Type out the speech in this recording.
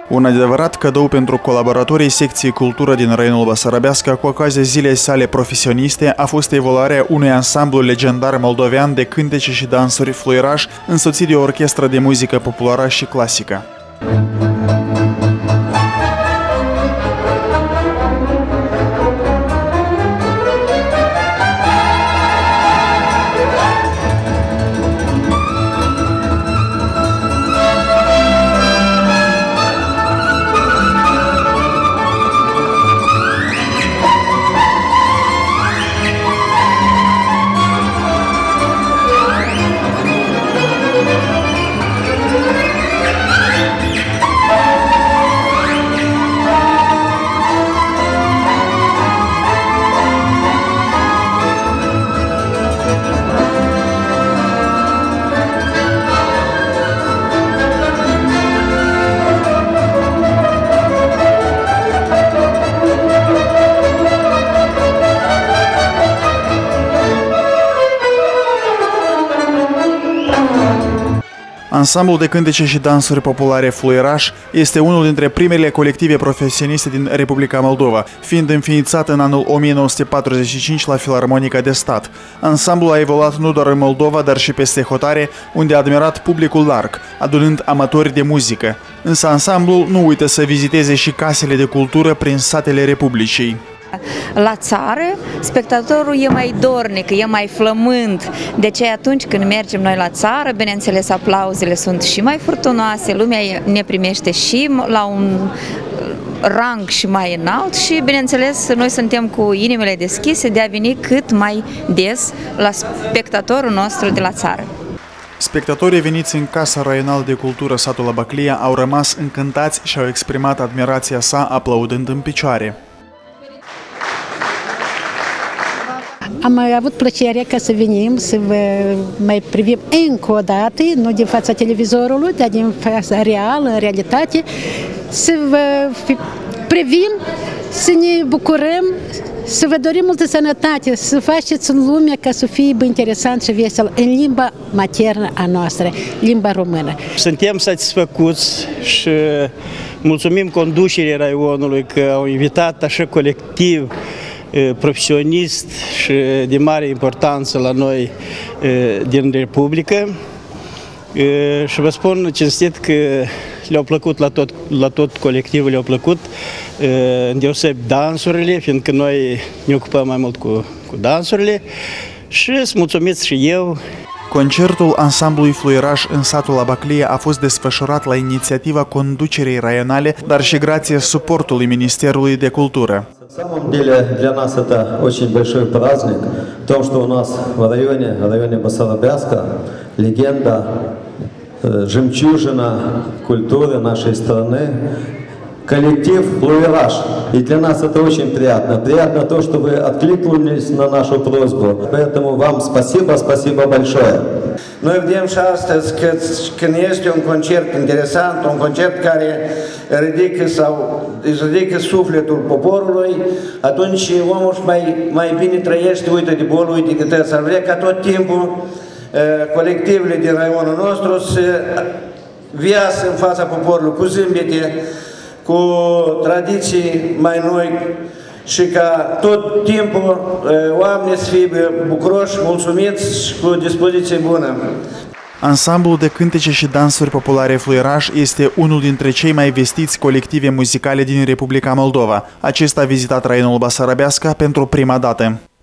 Un adevărat cadou pentru colaboratorii secției cultură din Raionul Basarabeasca cu ocazia zilei sale profesioniste a fost evoluarea unui ansamblu legendar moldovean de cântece și dansuri Fluieraș, însoțit de o orchestră de muzică populară și clasică. Ansamblul de cântece și dansuri populare Fluieraș este unul dintre primele colective profesioniste din Republica Moldova, fiind înființat în anul 1945 la Filarmonica de Stat. Ansamblul a evoluat nu doar în Moldova, dar și peste hotare, unde a admirat publicul larg, adunând amatori de muzică. Însă ansamblul nu uită să viziteze și casele de cultură prin satele Republicii. La țară, spectatorul e mai dornic, e mai flământ. De ce atunci când mergem noi la țară, bineînțeles, aplauzele sunt și mai furtunoase, lumea ne primește și la un rang și mai înalt și, bineînțeles, noi suntem cu inimile deschise de a veni cât mai des la spectatorul nostru de la țară. Spectatorii veniți în Casa Raională de Cultură satul Abaclia au rămas încântați și au exprimat admirația sa aplaudând în picioare. Am avut plăcerea ca să venim, să vă mai privim încă o dată, nu din fața televizorului, dar din fața reală, în realitate, să vă privim, să ne bucurăm, să vă dorim multă sănătate, să faceți în lume ca să fie interesant și vesel în limba maternă a noastră, limba română. Suntem satisfăcuți și mulțumim conducerii raionului că au invitat așa colectiv profesionist și de mare importanță la noi din Republică și vă spun cinstit că le-au plăcut la tot colectivul, le-au plăcut îndeosebi dansurile, fiindcă noi ne ocupăm mai mult cu dansurile și sunt mulțumiți și eu. Concertul ansamblului Fluieraș în satul Abaclia a fost desfășurat la inițiativa conducerii raionale, dar și grație suportului Ministerului de Cultură. На самом деле для нас это очень большой праздник, в том, что у нас в районе Басарабяска, легенда, жемчужина культуры нашей страны, коллектив Флуираш. И для нас это очень приятно. Приятно то, что вы откликнулись на нашу просьбу. Поэтому вам спасибо большое. Noi vedem și astăzi că când este un concert interesant, un concert care își ridică sufletul poporului, atunci omul mai bine trăiește, uită de bol, uită de tăți. Ar vrea ca tot timpul colectivele din raionul nostru să viasă în fața poporului cu zâmbete, cu tradiții mai noi și ca tot timpul oamenii să fie bucuroși, mulțumiți și cu dispoziție bună. Ansamblul de cântece și dansuri populare Fluieraș este unul dintre cei mai vestiți colective muzicale din Republica Moldova. Acesta a vizitat Raionul Basarabeasca pentru prima dată.